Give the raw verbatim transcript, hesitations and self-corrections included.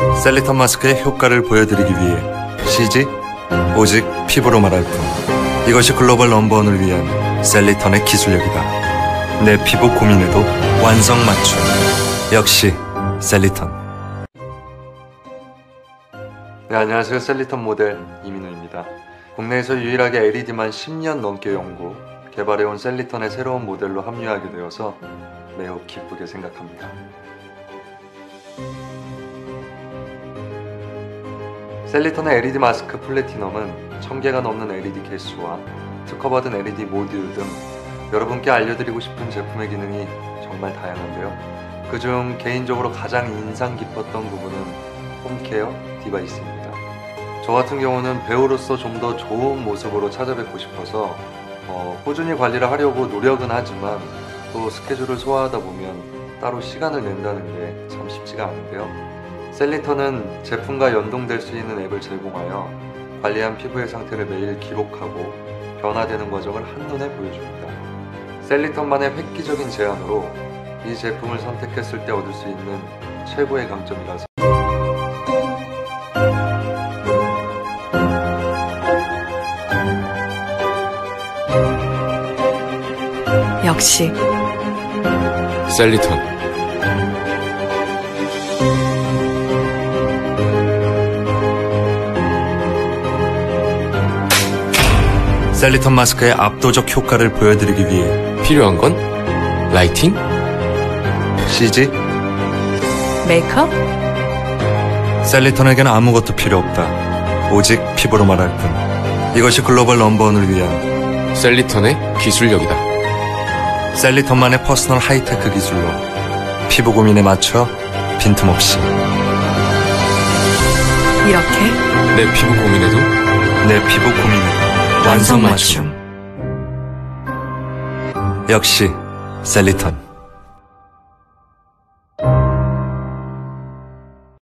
셀리턴 마스크의 효과를 보여드리기 위해 씨지? 오직 피부로 말할 뿐. 이것이 글로벌 넘버원을 위한 셀리턴의 기술력이다. 내 피부 고민에도 완성 맞춤. 역시 셀리턴. 네, 안녕하세요. 셀리턴 모델 이민우입니다. 국내에서 유일하게 엘이디만 십 년 넘게 연구, 개발해온 셀리턴의 새로운 모델로 합류하게 되어서 매우 기쁘게 생각합니다. 셀리턴의 엘이디 마스크 플래티넘은 천 개가 넘는 엘이디 개수와 특허받은 엘이디 모듈 등 여러분께 알려드리고 싶은 제품의 기능이 정말 다양한데요. 그중 개인적으로 가장 인상 깊었던 부분은 홈케어 디바이스입니다. 저 같은 경우는 배우로서 좀 더 좋은 모습으로 찾아뵙고 싶어서 어, 꾸준히 관리를 하려고 노력은 하지만 또 스케줄을 소화하다 보면 따로 시간을 낸다는 게 참 쉽지가 않은데요. 셀리턴은 제품과 연동될 수 있는 앱을 제공하여 관리한 피부의 상태를 매일 기록하고 변화되는 과정을 한눈에 보여줍니다. 셀리턴만의 획기적인 제안으로 이 제품을 선택했을 때 얻을 수 있는 최고의 강점이라서 역시 셀리턴. 셀리턴 마스크의 압도적 효과를 보여드리기 위해 필요한 건 라이팅? 씨지? 메이크업? 셀리턴에겐 아무것도 필요 없다. 오직 피부로 말할 뿐. 이것이 글로벌 넘버원을 위한 셀리턴의 기술력이다. 셀리턴만의 퍼스널 하이테크 기술로 피부 고민에 맞춰 빈틈없이 이렇게 내 피부 고민에도 내 피부 고민에도 완성 맞춤. 역시 셀리턴.